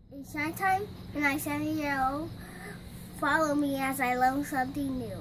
It's nighttime, and I 7-year-old. Follow me as I learn something new.